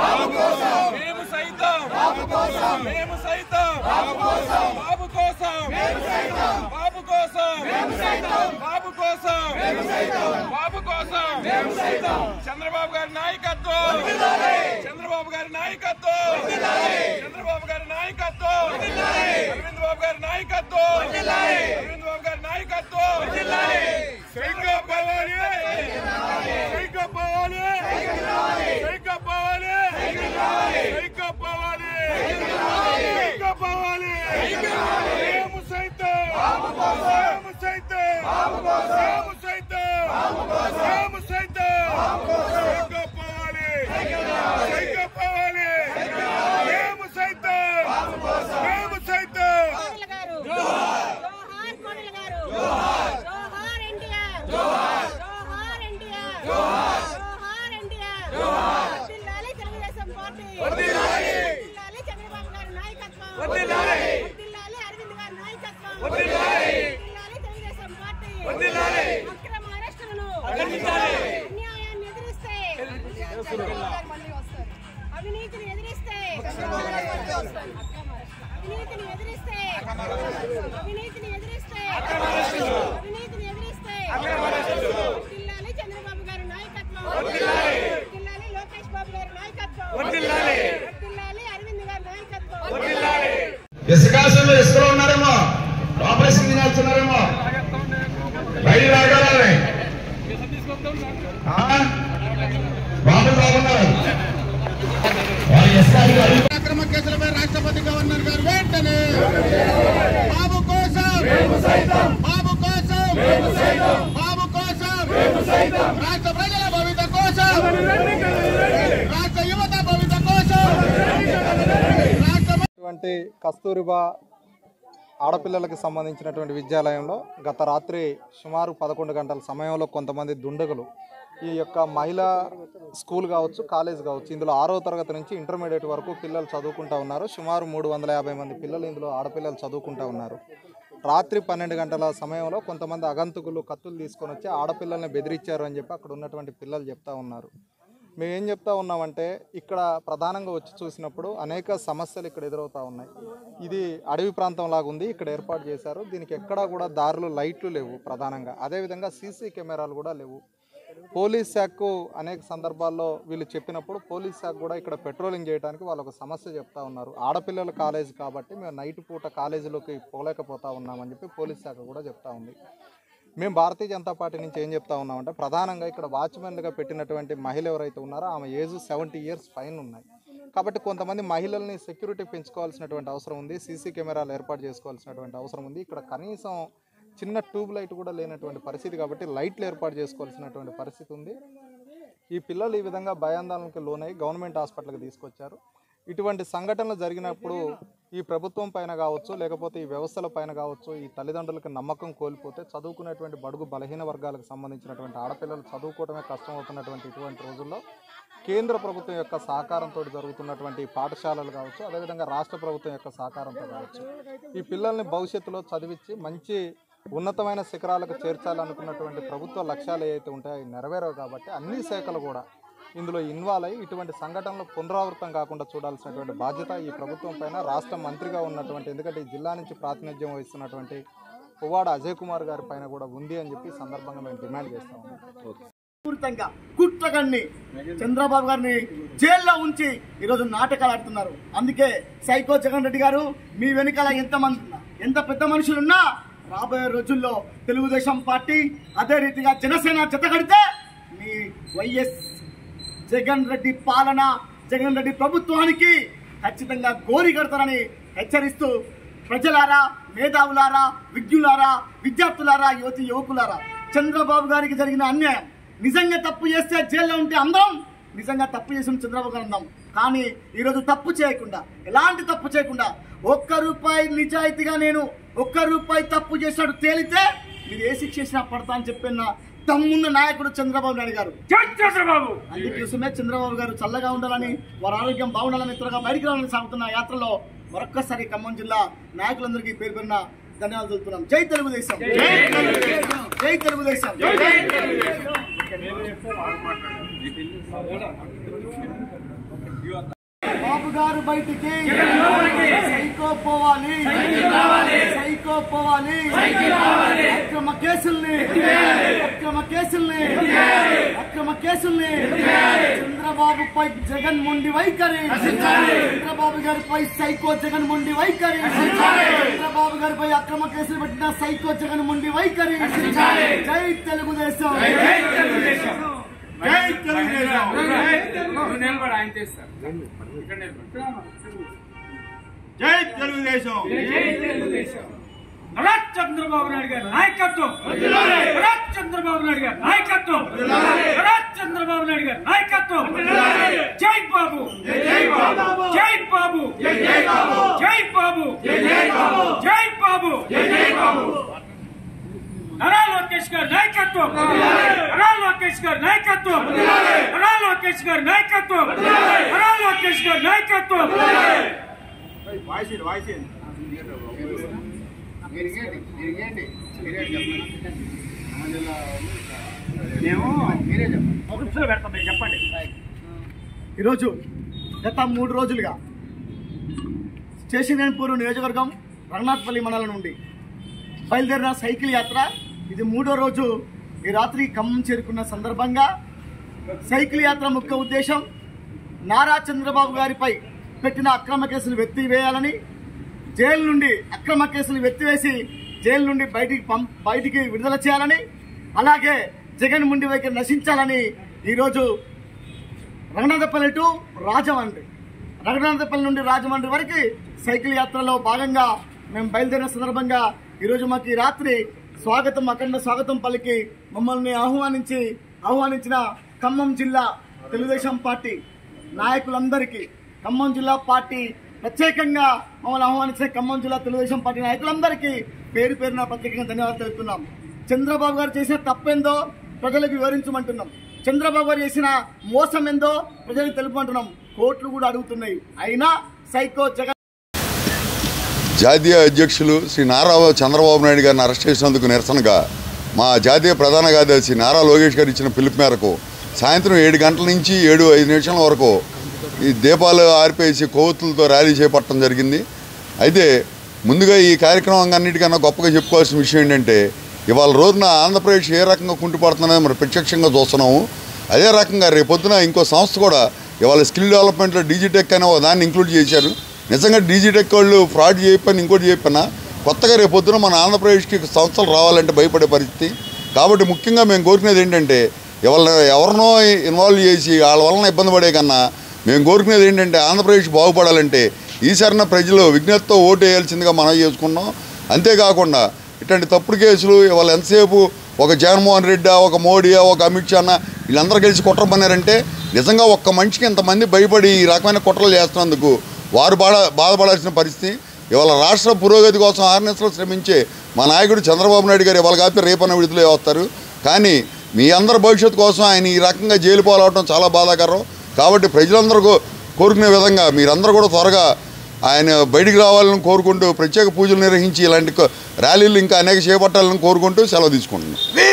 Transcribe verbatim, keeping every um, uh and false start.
బాబు కోసం మేము సైతం బాబు కోసం మేము సైతం బాబు కోసం బాబు కోసం మేము సైతం బాబు కోసం మేము సైతం బాబు కోసం మేము సైతం బాబు కోసం మేము సైతం చంద్రబాబు గారి నాయకత్వం వర్ధిల్లాలి చంద్రబాబు గారి నాయకత్వం వర్ధిల్లాలి చంద్రబాబు గారి నాయకత్వం వర్ధిల్లాలి అరవింద్ బాబు గారి నాయకత్వం వర్ధిల్లాలి అరవింద్ బాబు గారి నాయకత్వం వర్ధిల్లాలి సైకో పోవాలి సైకో పోవాలి సైకో పోవాలి సైకో పోవాలి సైకో పోవాలి మేము సైతం బాబు కోసం మేము సైతం బాబు కోసం మేము సైతం బాబు కోసం మేము సైతం బాబు కోసం సైకో పోవాలి సైకో పోవాలి మేము సైతం బాబు కోసం మేము సైతం జోహార్ జోహార్ కోడెల గారు జోహార్ జోహార్ ఎన్టీఆర్ జోహార్ జోహార్ ఎన్టీఆర్ జోహార్ జోహార్ ఎన్టీఆర్ జోహార్ వర్ధిల్లాలి తెలుగుదేశం పార్టీ వర్ధిల్లాలి వర్ధిల్లాలి చంద్రబాబు గారి నాయకత్వం వర్ధిల్లాలి వర్ధిల్లాలి అరవింద్ గారి నాయకత్వం వర్ధిల్లాలి వర్ధిల్లాలి తెలుగుదేశం పార్టీ వర్ధిల్లాలి అక్రమ అరెస్టులను అడ్డించాలి అన్యాయాన్ని ఎదిరిస్తే మళ్ళీ వస్తారు అవినీతిని ఎదిరిస్తే అవినీతిని ఎదిరిస్తే అవినీతిని ఎదిరిస్తే అవినీతిని ఎదిరిస్తే వర్ధిల్లాలి చంద్రబాబు గారి నాయకత్వం వర్ధిల్లాలి లోకేష్ బాబు గారి నాయకత్వం వర్ధిల్లాలి వర్ధిల్లాలి అరవింద్ గారి నాయకత్వం వర్ధిల్లాలి ఇసుకాశంలో ఇసుకలో ఉన్నారేమో ఆపరేషన్ తినేస్తున్నారేమో రైలు రాగాలని బాబు బాగున్నారు అక్రమ కేసులపై రాష్ట్రపతి గవర్నర్ గారు వెంటనే బాబు కోసం బాబు కోసం బాబు కోసం రాష్ట్ర ప్రజల భవిత కోసం రాష్ట్ర యువత భవిత కోసం రాష్ట్ర కస్తూరిబా ఆడపిల్లలకు సంబంధించినటువంటి విద్యాలయంలో గత రాత్రి సుమారు పదకొండు గంటల సమయంలో కొంతమంది దుండగులు ఈ యొక్క మహిళా స్కూల్ కావచ్చు కాలేజ్ కావచ్చు ఇందులో ఆరో తరగతి నుంచి ఇంటర్మీడియట్ వరకు పిల్లలు చదువుకుంటూ ఉన్నారు. సుమారు మూడు వందల యాభై మంది పిల్లలు ఇందులో ఆడపిల్లలు చదువుకుంటూ ఉన్నారు. రాత్రి పన్నెండు గంటల సమయంలో కొంతమంది అగంతకులు కత్తులు తీసుకొని వచ్చి ఆడపిల్లల్ని బెదిరించారు అని చెప్పి అక్కడ ఉన్నటువంటి పిల్లలు చెప్తా ఉన్నారు. మేము ఏం చెప్తా ఉన్నామంటే ఇక్కడ ప్రధానంగా వచ్చి చూసినప్పుడు అనేక సమస్యలు ఇక్కడ ఎదురవుతూ ఉన్నాయి. ఇది అడవి ప్రాంతం లాగా ఉంది, ఇక్కడ ఏర్పాటు చేశారు. దీనికి ఎక్కడా కూడా దారులు లైట్లు లేవు ప్రధానంగా. అదేవిధంగా సీసీ కెమెరాలు కూడా లేవు. పోలీస్ శాఖకు అనేక సందర్భాల్లో వీళ్ళు చెప్పినప్పుడు పోలీస్ శాఖ కూడా ఇక్కడ పెట్రోలింగ్ చేయడానికి వాళ్ళు ఒక సమస్య చెప్తా ఉన్నారు. ఆడపిల్లల కాలేజీ కాబట్టి మేము నైట్ పూట కాలేజీలోకి పోలేకపోతా ఉన్నామని చెప్పి పోలీస్ శాఖ కూడా చెప్తా ఉంది. మేము భారతీయ జనతా పార్టీ నుంచి ఏం చెప్తా ఉన్నామంటే ప్రధానంగా ఇక్కడ వాచ్మెన్లుగా పెట్టినటువంటి మహిళ ఎవరైతే ఉన్నారో ఆమె ఏజ్ సెవెంటీ ఇయర్స్ పైన ఉన్నాయి. కాబట్టి కొంతమంది మహిళల్ని సెక్యూరిటీ పెంచుకోవాల్సినటువంటి అవసరం ఉంది, సీసీ కెమెరాలు ఏర్పాటు చేసుకోవాల్సినటువంటి అవసరం ఉంది. ఇక్కడ కనీసం చిన్న ట్యూబ్ లైట్ కూడా లేనటువంటి పరిస్థితి కాబట్టి లైట్లు ఏర్పాటు చేసుకోవాల్సినటువంటి పరిస్థితి ఉంది. ఈ పిల్లలు ఈ విధంగా భయాందోళనకి లోనై గవర్నమెంట్ హాస్పిటల్కి తీసుకొచ్చారు. ఇటువంటి సంఘటనలు జరిగినప్పుడు ఈ ప్రభుత్వం పైన కావచ్చు, లేకపోతే ఈ వ్యవస్థల పైన కావచ్చు, ఈ తల్లిదండ్రులకు నమ్మకం కోల్పోతే చదువుకునేటువంటి బడుగు బలహీన వర్గాలకు సంబంధించినటువంటి ఆడపిల్లలు చదువుకోవడమే కష్టం అవుతున్నటువంటి ఇటువంటి రోజుల్లో కేంద్ర ప్రభుత్వం యొక్క సహకారంతో జరుగుతున్నటువంటి పాఠశాలలు కావచ్చు, అదేవిధంగా రాష్ట్ర ప్రభుత్వం యొక్క సహకారంతో కావచ్చు, ఈ పిల్లల్ని భవిష్యత్తులో చదివించి మంచి ఉన్నతమైన శిఖరాలకు చేర్చాలనుకున్నటువంటి ప్రభుత్వ లక్ష్యాలు ఏవైతే ఉంటాయో అవి నెరవేరవు. కాబట్టి అన్ని శాఖలు కూడా ఇందులో ఇన్వాల్వ్ అయ్యి ఇటువంటి సంఘటనలు పునరావృతం కాకుండా చూడాల్సినటువంటి బాధ్యత ఈ ప్రభుత్వం పైన రాష్ట్ర మంత్రిగా ఉన్నటువంటి, ఎందుకంటే ఈ జిల్లా నుంచి ప్రాతినిధ్యం వహిస్తున్నటువంటి పువ్వాడ అజయ్ కుమార్ గారి పైన కూడా ఉంది అని చెప్పి సందర్భంగా మేము డిమాండ్ చేస్తా ఉన్నాం. పూర్తిగా కుట్రగాన్ని చంద్రబాబు గారిని జైల్లో ఉంచి ఈరోజు నాటకాలు ఆడుతున్నారు. అందుకే సైకో జగన్ రెడ్డి గారు మీ వెనుకాల ఎంతమంది ఎంత పెద్ద మనుషులున్నా రాబోయే రోజుల్లో తెలుగుదేశం పార్టీ అదే రీతిగా జనసేన జతగడితే మీ వైఎస్ జగన్ రెడ్డి పాలన జగన్ రెడ్డి ప్రభుత్వానికి ఖచ్చితంగా గోరి కడతారని హెచ్చరిస్తూ ప్రజలారా, మేధావులారా, విజ్ఞులారా, విద్యార్థులారా, యువతి యువకులారా, చంద్రబాబు గారికి జరిగిన అన్యాయం నిజంగా తప్పు చేస్తే జైల్లో ఉంటే అందరం నిజంగా తప్పు చేసిన చంద్రబాబు గారు ఉన్నాం. కానీ ఈరోజు తప్పు చేయకుండా, ఎలాంటి తప్పు చేయకుండా ఒక్క రూపాయి నిజాయితీగా నేను ఒక్క రూపాయి తప్పు చేశాడు తేలితే మీరు ఏ శిక్ష చేసినా పడతా అని చెప్పిన తమ్మున్న నాయకుడు చంద్రబాబు నాయుడు గారు. చంద్రబాబు అందుకోసమే చంద్రబాబు గారు చల్లగా ఉండాలని, వారి ఆరోగ్యం బాగుండాలని, త్వరగా బయటికి రావాలని సాగుతున్న యాత్రలో మరొక్కసారి ఖమ్మం జిల్లా నాయకులందరికీ పేరు పేరున ధన్యవాదాలు తెలుపుతున్నాం. జై తెలుగుదేశం, జై తెలుగుదేశం. గారు బయటికి సైకో పోవాలి సైకో పోవాలి అక్రమ కేసుల్ని అక్రమ కేసుల్ని అక్రమ కేసుల్ని చంద్రబాబుపై జగన్ మొండి వైఖరి చంద్రబాబు గారిపై సైకో జగన్ మొండి వైఖరి చంద్రబాబు గారిపై అక్రమ కేసులు పెట్టిన సైకో జగన్ మొండి వైఖరి జై తెలుగుదేశం జై తెలుగుదేశం జై తెలుగుదేశం నరా చంద్రబాబు నాయుడు గారి నాయకత్వం నరా చంద్రబాబు నాయుడు గారి నాయకత్వం నరా చంద్రబాబు నాయుడు గారి నాయకత్వం జై బాబు జై బాబు జై బాబు జై బాబు జై బాబు జై బాబు జై బాబు జై బాబు నరా లోకేష్ గారి నాయకత్వం నరా లోకేష్ గారి నాయకత్వం నరా లోకేష్ గారి నాయకత్వం నరా లోకేష్ గారి నాయకత్వం వాయిస్ వాయిస్ చెప్పండి. ఈరోజు గత మూడు రోజులుగా స్టేషన్పూర్ నియోజకవర్గం రంగనాథపల్లి మండలం నుండి బయలుదేరిన సైకిల్ యాత్ర ఇది మూడో రోజు. ఈ రాత్రి ఖమ్మం చేరుకున్న సందర్భంగా సైకిల్ యాత్ర ముఖ్య ఉద్దేశం నారా చంద్రబాబు గారిపై పెట్టిన అక్రమ కేసులు ఎత్తివేయాలని, జైలు నుండి అక్రమ కేసులు ఎత్తివేసి జైలు నుండి బయటికి పం బయటికి విడుదల చేయాలని, అలాగే జగన్ ముండి వైఖరి నశించాలని ఈరోజు రంగనాథపల్లి టు రాజమండ్రి రంగనాథపల్లి నుండి రాజమండ్రి వరకు సైకిల్ యాత్రలో భాగంగా మేము బయలుదేరిన సందర్భంగా ఈరోజు మాకు ఈ రాత్రి స్వాగతం అఖండ స్వాగతం పలికి మమ్మల్ని ఆహ్వానించి ఆహ్వానించిన ఖమ్మం జిల్లా తెలుగుదేశం పార్టీ నాయకులందరికీ, ఖమ్మం జిల్లా పార్టీ ప్రత్యేకంగా మమ్మల్ని ఆహ్వానించిన ఖమ్మం జిల్లా తెలుగుదేశం పార్టీ నాయకులందరికీ పేరు పేరున ప్రత్యేకంగా ధన్యవాదాలు తెలుపుతున్నాం. చంద్రబాబు గారు చేసిన తప్పేందో ప్రజలకు వివరించమంటున్నాం. చంద్రబాబు గారు చేసిన మోసం ఏందో ప్రజలకు తెలుపమంటున్నాం. కోర్టులు కూడా అడుగుతున్నాయి. అయినా సైకో జగన్ జాతీయ అధ్యక్షులు శ్రీ నారా చంద్రబాబు నాయుడు గారిని అరెస్ట్ చేసినందుకు నిరసనగా మా జాతీయ ప్రధాన కార్యదర్శి నారా లోకేష్ గారు ఇచ్చిన పిలుపు మేరకు సాయంత్రం ఏడు గంటల నుంచి ఏడు ఐదు నిమిషాల వరకు ఈ దీపాలు ఆర్పేసి కొవ్వొత్తులతో ర్యాలీ చేపట్టడం జరిగింది. అయితే ముందుగా ఈ కార్యక్రమం అన్నిటికన్నా గొప్పగా చెప్పుకోవాల్సిన విషయం ఏంటంటే, ఇవాళ రోజున ఆంధ్రప్రదేశ్ ఏ రకంగా కుంటుపడుతుందనేది మనం ప్రత్యక్షంగా చూస్తున్నాము. అదే రకంగా రేపొద్దున ఇంకో సంస్థ కూడా ఇవాళ స్కిల్ డెవలప్మెంట్లో డీజీటెక్ అనే దాన్ని ఇంక్లూడ్ చేశారు. నిజంగా డీజీటెక్ వాళ్ళు ఫ్రాడ్ చేయకపోయినా ఇంకోటి చెప్పినా కొత్తగా రేపొద్దున మన ఆంధ్రప్రదేశ్కి సంస్థలు రావాలంటే భయపడే పరిస్థితి. కాబట్టి ముఖ్యంగా మేము కోరుకునేది ఏంటంటే, ఇవాళ ఎవరినో ఇన్వాల్వ్ చేసి వాళ్ళ వలన ఇబ్బంది పడే కన్నా మేము కోరుకునేది ఏంటంటే ఆంధ్రప్రదేశ్ బాగుపడాలంటే ఈసారిన ప్రజలు విజ్ఞతతో ఓటు వేయాల్సిందిగా మనం చేసుకున్నాం. అంతేకాకుండా ఇట్లాంటి తప్పుడు కేసులు ఇవాళ ఎంతసేపు ఒక జగన్మోహన్ రెడ్డి, ఒక మోడీ, ఒక అమిత్ షా వీళ్ళందరూ కలిసి కుట్ర పన్నారంటే నిజంగా ఒక్క మనిషికి ఇంతమంది భయపడి ఈ రకమైన కుట్రలు చేస్తున్నందుకు వారు బాధ బాధపడాల్సిన పరిస్థితి. ఇవాళ రాష్ట్ర పురోగతి కోసం ఆర్ఎన్ఎస్లో శ్రమించే మా నాయకుడు చంద్రబాబు నాయుడు గారు ఇవాళ కాకపోతే రేపన్న విడుదల వస్తారు. కానీ మీ అందరి భవిష్యత్తు కోసం ఆయన ఈ రకంగా జైలు పాలవడం చాలా బాధాకరం. కాబట్టి ప్రజలందరూ కోరుకునే విధంగా మీరందరూ కూడా త్వరగా ఆయన బయటికి రావాలని కోరుకుంటూ ప్రత్యేక పూజలు నిర్వహించి ఇలాంటి ర్యాలీలు ఇంకా అనేక చేపట్టాలని కోరుకుంటూ సెలవు తీసుకుంటున్నాం.